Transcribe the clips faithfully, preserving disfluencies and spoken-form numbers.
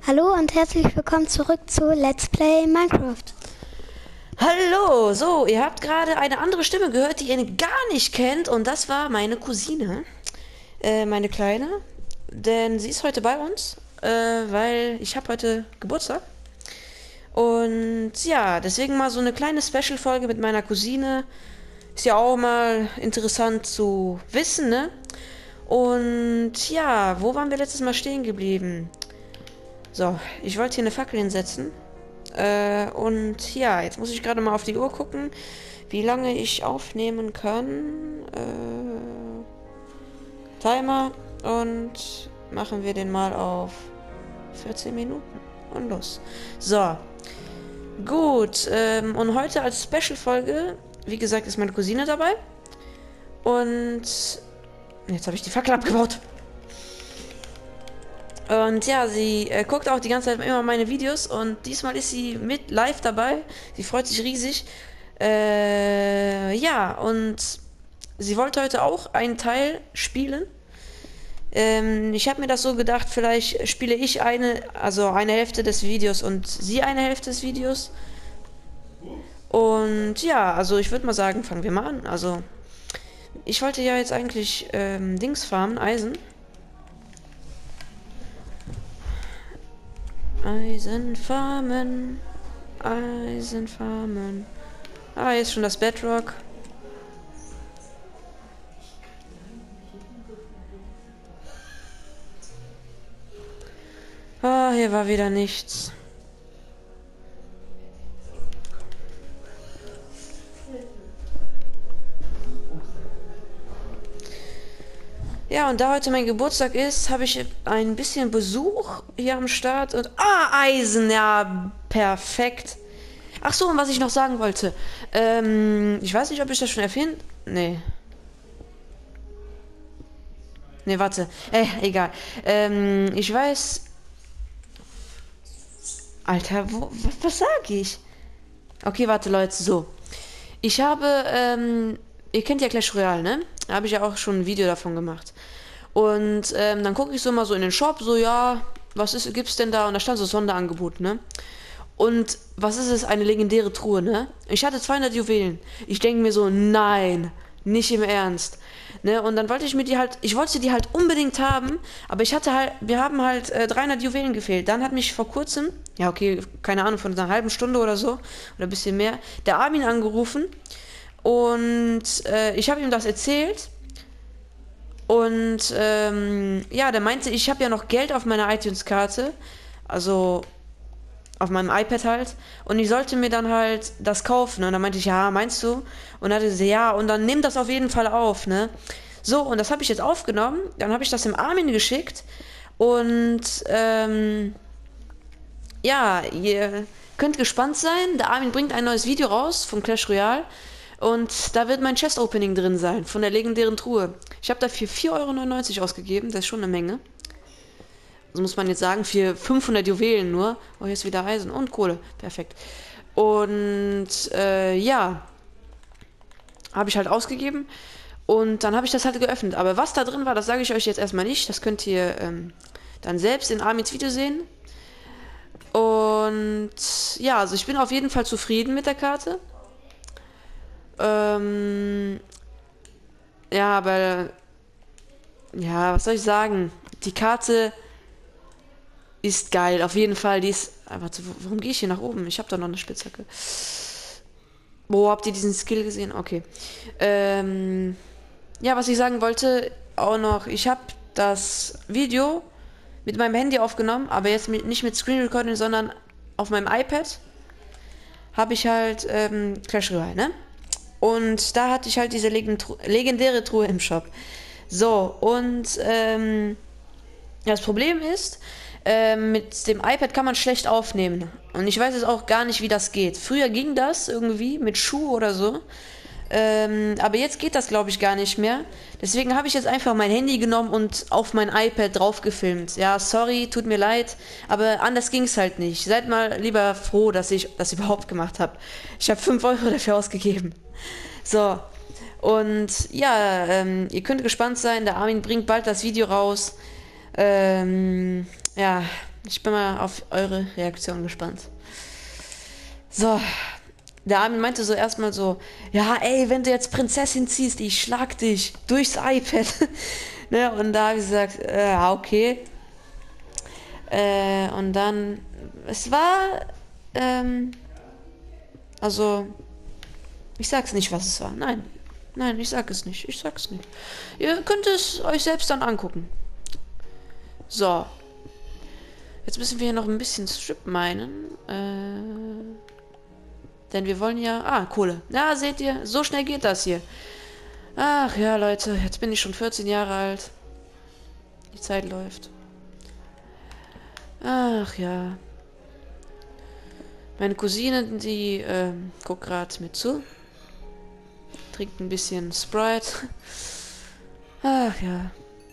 Hallo und herzlich willkommen zurück zu Let's Play Minecraft. Hallo, so, ihr habt gerade eine andere Stimme gehört, die ihr gar nicht kennt, und das war meine Cousine, äh, meine Kleine, denn sie ist heute bei uns, äh, weil ich habe heute Geburtstag. Und ja, deswegen mal so eine kleine Special-Folge mit meiner Cousine. Ist ja auch mal interessant zu wissen, ne? Und ja, wo waren wir letztes Mal stehen geblieben? So, ich wollte hier eine Fackel hinsetzen. Äh, und ja, jetzt muss ich gerade mal auf die Uhr gucken, wie lange ich aufnehmen kann. Äh, Timer. Und machen wir den mal auf vierzehn Minuten. Und los. So. Gut. Ähm, und heute als Special-Folge, wie gesagt, ist meine Cousine dabei. Und jetzt habe ich die Fackel abgebaut. Und ja, sie äh, guckt auch die ganze Zeit immer meine Videos und diesmal ist sie mit live dabei. Sie freut sich riesig. Äh, ja, und sie wollte heute auch einen Teil spielen. Ähm, ich habe mir das so gedacht, vielleicht spiele ich eine, also eine Hälfte des Videos und sie eine Hälfte des Videos. Und ja, also ich würde mal sagen, fangen wir mal an. Also, ich wollte ja jetzt eigentlich ähm, Dings farmen, Eisen. Eisenfarmen, Eisenfarmen. Ah, hier ist schon das Bedrock. Ah, hier war wieder nichts. Ja, und da heute mein Geburtstag ist, habe ich ein bisschen Besuch hier am Start. Und ah, Eisen, ja, perfekt. Ach so, und was ich noch sagen wollte. Ähm, ich weiß nicht, ob ich das schon erwähnt. Nee. Nee, warte. Äh, egal. Ähm, ich weiß. Alter, wo, was, was sag ich? Okay, warte, Leute, so. Ich habe, ähm, ihr kennt ja Clash Royale, ne? Da habe ich ja auch schon ein Video davon gemacht. Und ähm, dann gucke ich so mal so in den Shop, so, ja, was ist, gibt's denn da? Und da stand so Sonderangebot, ne? Und was ist es? Eine legendäre Truhe, ne? Ich hatte zweihundert Juwelen. Ich denke mir so, nein, nicht im Ernst. Ne? Und dann wollte ich mir die halt, ich wollte die halt unbedingt haben, aber ich hatte halt, wir haben halt äh, dreihundert Juwelen gefehlt. Dann hat mich vor kurzem, ja okay, keine Ahnung, von einer halben Stunde oder so, oder ein bisschen mehr, der Armin angerufen. Und äh, ich habe ihm das erzählt. Und ähm, ja, der meinte, ich habe ja noch Geld auf meiner iTunes-Karte. Also auf meinem iPad halt. Und ich sollte mir dann halt das kaufen. Und dann meinte ich, ja, meinst du? Und dann hat er gesagt, ja, und dann nimm das auf jeden Fall auf, ne? So, und das habe ich jetzt aufgenommen. Dann habe ich das dem Armin geschickt. Und ähm, ja, ihr könnt gespannt sein. Der Armin bringt ein neues Video raus von Clash Royale. Und da wird mein Chest-Opening drin sein, von der legendären Truhe. Ich habe dafür vier Euro neunundneunzig ausgegeben, das ist schon eine Menge. Das muss man jetzt sagen, für fünfhundert Juwelen nur. Oh, hier ist wieder Eisen und Kohle, perfekt. Und äh, ja, habe ich halt ausgegeben. Und dann habe ich das halt geöffnet. Aber was da drin war, das sage ich euch jetzt erstmal nicht. Das könnt ihr ähm, dann selbst in Armins Video sehen. Und ja, also ich bin auf jeden Fall zufrieden mit der Karte. Ähm, ja, aber ja, was soll ich sagen? Die Karte ist geil, auf jeden Fall. Die ist. Ah, warte, warum gehe ich hier nach oben? Ich habe da noch eine Spitzhacke. Wo habt ihr diesen Skill gesehen? Okay. Ähm, ja, was ich sagen wollte, auch noch, ich habe das Video mit meinem Handy aufgenommen, aber jetzt mit, nicht mit Screen Recording, sondern auf meinem iPad habe ich halt ähm, Clash Royale, ne? Und da hatte ich halt diese legendäre Truhe im Shop. So, und ähm, das Problem ist, ähm, mit dem iPad kann man schlecht aufnehmen. Und ich weiß jetzt auch gar nicht, wie das geht. Früher ging das irgendwie mit Schuh oder so. Ähm, aber jetzt geht das, glaube ich, gar nicht mehr. Deswegen habe ich jetzt einfach mein Handy genommen und auf mein iPad drauf gefilmt. Ja, sorry, tut mir leid, aber anders ging es halt nicht. Seid mal lieber froh, dass ich das überhaupt gemacht habe. Ich habe fünf Euro dafür ausgegeben. So, und ja, ähm, ihr könnt gespannt sein, der Armin bringt bald das Video raus. Ähm, ja, Ich bin mal auf eure Reaktion gespannt. So. Der Armin meinte so erstmal so, ja, ey, wenn du jetzt Prinzessin ziehst, ich schlag dich durchs iPad. Ne, und da habe ich gesagt, äh, ja, okay. Äh, und dann, es war, ähm, also, ich sag's nicht, was es war. Nein, nein, ich sag es nicht. Ich sag's nicht. Ihr könnt es euch selbst dann angucken. So. Jetzt müssen wir hier noch ein bisschen Strip meinen. Äh... Denn wir wollen ja... Ah, Kohle. Ja, seht ihr? So schnell geht das hier. Ach ja, Leute. Jetzt bin ich schon vierzehn Jahre alt. Die Zeit läuft. Ach ja. Meine Cousine, die äh, guckt gerade mit zu. Trinkt ein bisschen Sprite. Ach ja.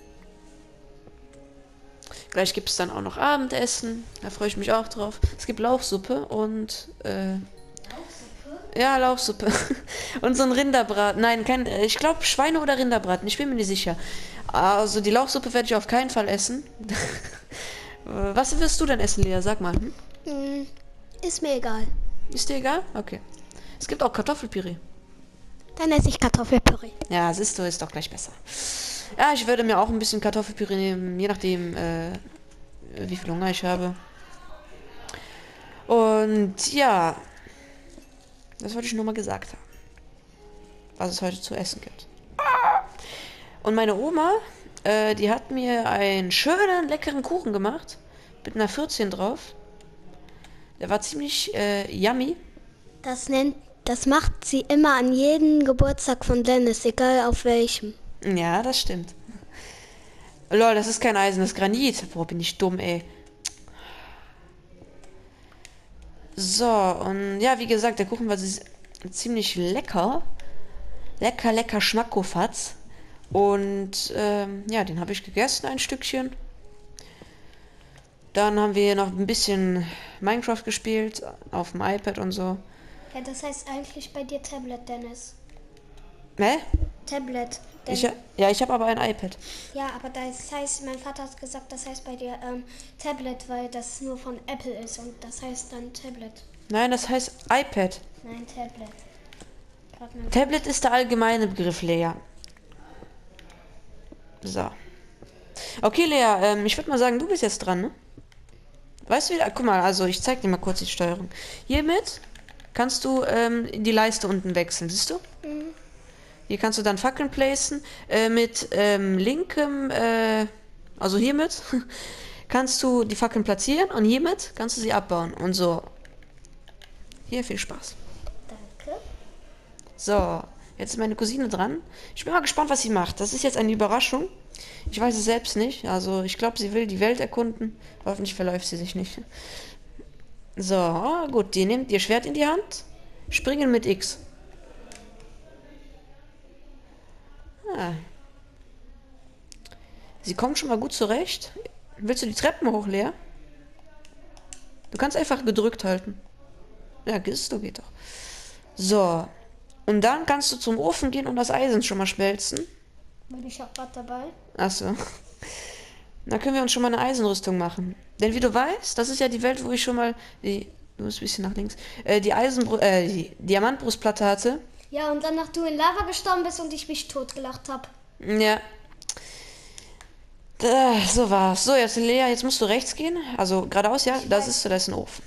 Gleich gibt es dann auch noch Abendessen. Da freue ich mich auch drauf. Es gibt Lauchsuppe und... Äh, Ja, Lauchsuppe. Und so ein Rinderbraten. Nein, kein, ich glaube Schweine- oder Rinderbraten. Ich bin mir nicht sicher. Also die Lauchsuppe werde ich auf keinen Fall essen. Was wirst du denn essen, Lea? Sag mal. Hm? Mm, ist mir egal. Ist dir egal? Okay. Es gibt auch Kartoffelpüree. Dann esse ich Kartoffelpüree. Ja, siehst du, ist doch gleich besser. Ja, ich würde mir auch ein bisschen Kartoffelpüree nehmen, je nachdem, äh, wie viel Hunger ich habe. Und ja... Das wollte ich nur mal gesagt haben. Was es heute zu essen gibt. Und meine Oma, äh, die hat mir einen schönen, leckeren Kuchen gemacht. Mit einer vierzehn drauf. Der war ziemlich äh, yummy. Das nennt, das macht sie immer an jedem Geburtstag von Dennis, egal auf welchem. Ja, das stimmt. Lol, das ist kein Eisen, das ist Granit. Boah, bin ich dumm, ey. So, und ja, wie gesagt, der Kuchen war ziemlich lecker. Lecker, lecker Schmackofatz. Und ähm, ja, den habe ich gegessen, ein Stückchen. Dann haben wir noch ein bisschen Minecraft gespielt, auf dem iPad und so. Ja, das heißt eigentlich bei dir Tablet, Dennis. Hä? Tablet. Ich, ja, ich habe aber ein iPad. Ja, aber das heißt, mein Vater hat gesagt, das heißt bei dir ähm, Tablet, weil das nur von Apple ist und das heißt dann Tablet. Nein, das heißt iPad. Nein, Tablet. Tablet ist der allgemeine Begriff, Lea. So. Okay, Lea, ähm, ich würde mal sagen, du bist jetzt dran, ne? Weißt du wieder? Guck mal, also ich zeig dir mal kurz die Steuerung. Hiermit kannst du ähm, die Leiste unten wechseln, siehst du? Mhm. Hier kannst du dann Fackeln placen. Äh, mit ähm, linkem, äh, also hiermit, kannst du die Fackeln platzieren und hiermit kannst du sie abbauen. Und so. Hier, viel Spaß. Danke. So, jetzt ist meine Cousine dran. Ich bin mal gespannt, was sie macht. Das ist jetzt eine Überraschung. Ich weiß es selbst nicht. Also, ich glaube, sie will die Welt erkunden. Hoffentlich verläuft sie sich nicht. So, gut. Die nimmt ihr Schwert in die Hand. Springen mit X. Ah. Sie kommt schon mal gut zurecht. Willst du die Treppen hoch, Lea? Du kannst einfach gedrückt halten. Ja, gehst du, geht doch. So. Und dann kannst du zum Ofen gehen und das Eisen schon mal schmelzen. Bin ich auch gerade dabei? Achso. Da können wir uns schon mal eine Eisenrüstung machen. Denn wie du weißt, das ist ja die Welt, wo ich schon mal die, du musst ein bisschen nach links, äh, die Eisen, äh, die Diamantbrustplatte hatte. Ja, und danach du in Lava gestorben bist und ich mich totgelacht habe. Ja. Da, so war's. So, jetzt Lea, jetzt musst du rechts gehen. Also geradeaus, ja. Ich Das weiß. ist so, das ist ein Ofen.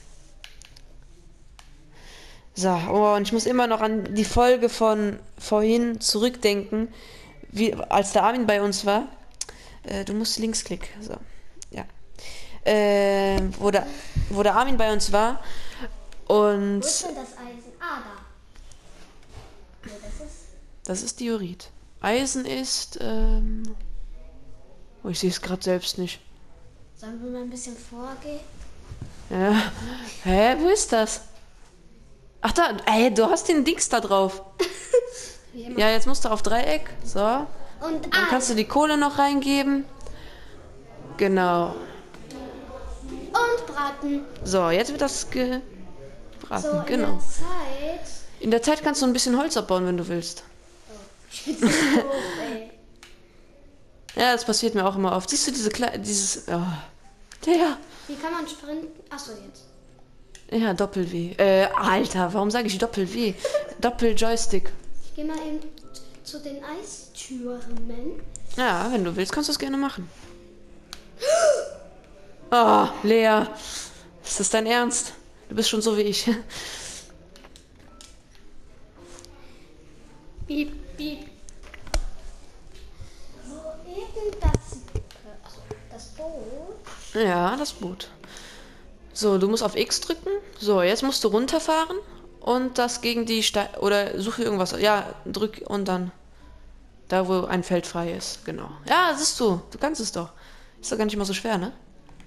So, oh, und ich muss immer noch an die Folge von vorhin zurückdenken, wie, als der Armin bei uns war. Äh, du musst Linksklick. So, ja. Äh, wo, der, wo der Armin bei uns war. Und. Wo ist denn das Eisen? Ah, da. Nee, das ist. Das ist Diorit. Eisen ist. Ähm, oh, ich sehe es gerade selbst nicht. Sollen wir mal ein bisschen vorgehen? Ja. Hä, wo ist das? Ach da, ey, du hast den Dings da drauf. Ja, jetzt musst du auf Dreieck. So. Und Dann kannst du die Kohle noch reingeben. Genau. Und braten. So, jetzt wird das gebraten. So, in Genau. der Zeit. In der Zeit kannst du ein bisschen Holz abbauen, wenn du willst. Ich find's so doof, ey. Ja, das passiert mir auch immer oft. Siehst du diese Kle dieses, oh, Der. Wie kann man sprinten? Achso, jetzt. Ja, Doppel-W. Äh, Alter, warum sage ich Doppel-W? Doppel-Joystick. Ich gehe mal eben zu den Eistürmen. Ja, wenn du willst, kannst du das gerne machen. Oh, Lea. Ist das dein Ernst? Du bist schon so wie ich. Piep, piep. So, eben das, also das Boot. Ja, das Boot. So, du musst auf X drücken. So, jetzt musst du runterfahren und das gegen die Steine. Oder suche irgendwas. Ja, drück und dann. Da, wo ein Feld frei ist. Genau. Ja, siehst du. Du kannst es doch. Ist doch gar nicht mal so schwer, ne?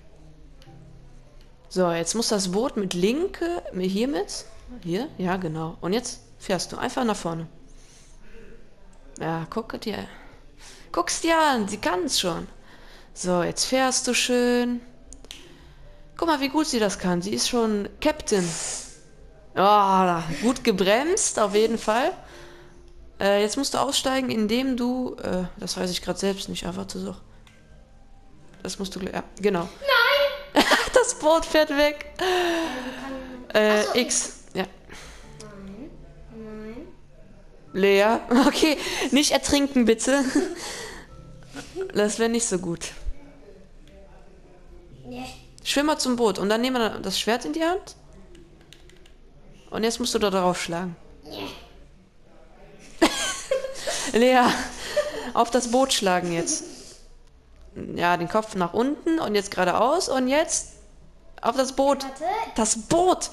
So, jetzt muss das Boot mit linke. Hier mit. Hier? Ja, genau. Und jetzt fährst du einfach nach vorne. Ja, guck dir. Guck's dir an. Sie kann es schon. So, jetzt fährst du schön. Guck mal, wie gut sie das kann. Sie ist schon Captain. Oh, gut gebremst, auf jeden Fall. Äh, jetzt musst du aussteigen, indem du... Äh, das weiß ich gerade selbst nicht, aber warte so. Das musst du... Ja, genau. Nein! Das Boot fährt weg. Äh, Ach so, X. Ja. Nein, nein. Lea. Okay, nicht ertrinken, bitte. Das wäre nicht so gut. Nee. Schwimm mal zum Boot und dann nehmen wir das Schwert in die Hand. Und jetzt musst du da drauf schlagen. Nee. Lea, auf das Boot schlagen jetzt. Ja, den Kopf nach unten und jetzt geradeaus und jetzt auf das Boot. Warte. Das Boot!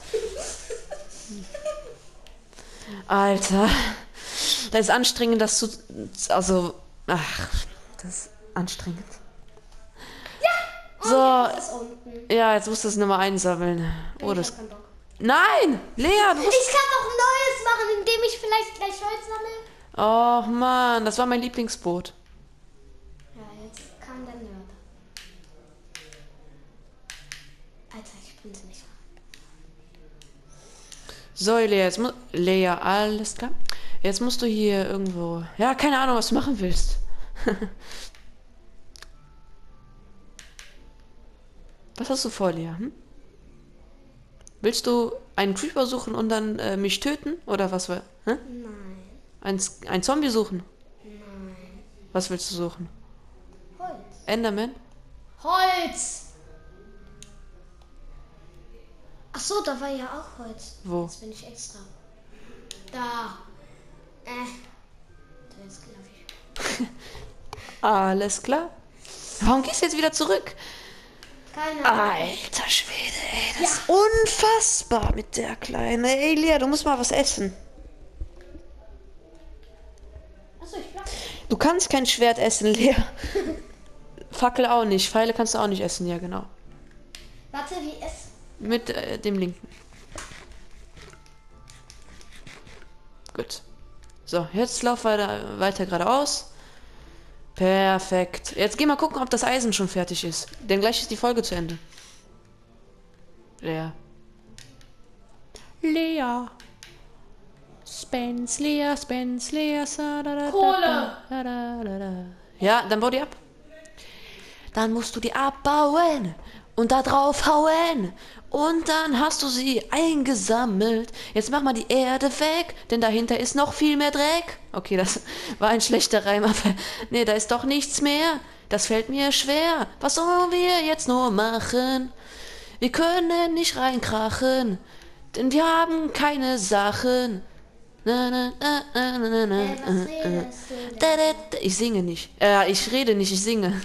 Alter, das ist anstrengend, das zu... Also, ach, das ist anstrengend. Und So, jetzt ist es unten. ja, jetzt musst du das Nummer einsammeln. Oh, Ich das... hab keinen Bock. Nein! Lea, du musst... Ich kann doch ein neues machen, indem ich vielleicht gleich Holz sammle. Oh Mann, das war mein Lieblingsboot. Ja, jetzt kam der Nerd. Alter, ich bin nicht. So, Lea, jetzt muss... Lea, alles klar? Jetzt musst du hier irgendwo... Ja, keine Ahnung, was du machen willst. Was hast du vor, Lea? Hm? Willst du einen Creeper suchen und dann äh, mich töten? Oder was war? Hä? Nein, Ein, ein Zombie suchen? nein. Was willst du suchen? Holz. Enderman? Holz! Ach so, da war ja auch Holz. Wo? Jetzt bin ich extra. Da. Äh. Da ist glaube ich. Alles klar. Warum gehst du jetzt wieder zurück? Keine Ahnung. Alter Schwede, ey, das ist unfassbar mit der Kleinen. Ey, Lea, du musst mal was essen. Achso, ich bleib. Du kannst kein Schwert essen, Lea. Fackel auch nicht. Pfeile kannst du auch nicht essen, ja genau. Warte, wie es. Mit äh, dem linken. Gut. So, jetzt lauf weiter, weiter geradeaus. Perfekt. Jetzt geh mal gucken, ob das Eisen schon fertig ist. Denn gleich ist die Folge zu Ende. Lea. Lea. Spence, Lea, Spence, Lea. Sa, da, da, Kohle. Da, da, da, da. Ja, dann bau die ab. Dann musst du die abbauen und da drauf hauen. Und dann hast du sie eingesammelt. Jetzt mach mal die Erde weg, denn dahinter ist noch viel mehr Dreck. Okay, das war ein schlechter Reim, aber nee, da ist doch nichts mehr. Das fällt mir schwer. Was sollen wir jetzt nur machen? Wir können nicht reinkrachen, denn wir haben keine Sachen. Na, na, na, na, na, na, Äh, was redest du denn? da, da, da. Ich singe nicht. Äh, ich rede nicht, ich singe.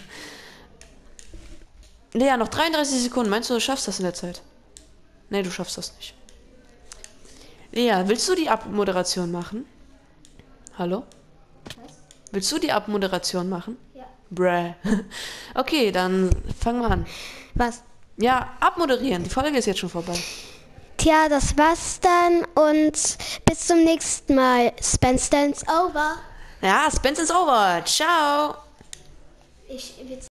Lea, noch dreiunddreißig Sekunden. Meinst du, du schaffst das in der Zeit? Nee, du schaffst das nicht. Lea, willst du die Abmoderation machen? Hallo? Was? Willst du die Abmoderation machen? Ja. Bräh. Okay, dann fangen wir an. Was? Ja, abmoderieren. Die Folge ist jetzt schon vorbei. Tja, das war's dann und bis zum nächsten Mal. Spence Dance over. Ja, Spence is over. Ciao. Ich,